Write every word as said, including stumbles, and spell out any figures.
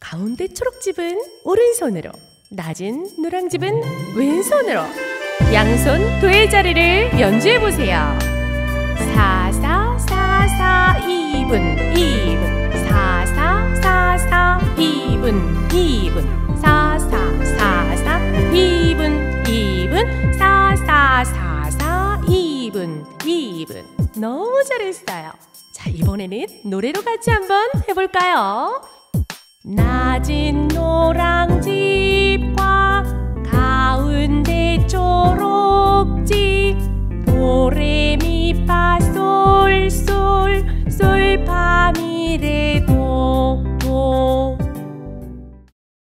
가운데 초록집은 오른손으로, 낮은 노랑집은 왼손으로 양손 도의 자리를 연주해보세요. 사사사사 이분 이분 사사사사 이분 이분 사사사사 이분 이분 사사사사 이분 이분. 너무 잘했어요. 자, 이번에는 노래로 같이 한번 해볼까요? 낮은 노랑집과 가운데 초록집 도레미파 솔솔 솔파미레도